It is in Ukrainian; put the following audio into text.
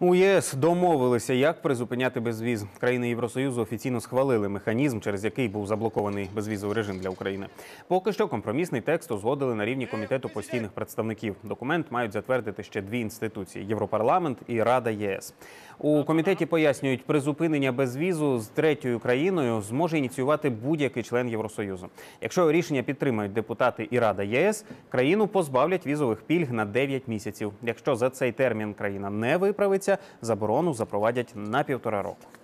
У ЄС домовилися, як призупиняти безвіз. Країни Євросоюзу офіційно схвалили механізм, через який був заблокований безвізовий режим для України. Поки що компромісний текст узгодили на рівні Комітету постійних представників. Документ мають затвердити ще дві інституції – Європарламент і Рада ЄС. У комітеті пояснюють, призупинення безвізу з третьою країною зможе ініціювати будь-який член Євросоюзу. Якщо рішення підтримають депутати і Рада ЄС, країну позбавлять візових пільг на 9 місяців. Якщо за цей термін країна не виправиться, заборону запровадять на 1,5 року.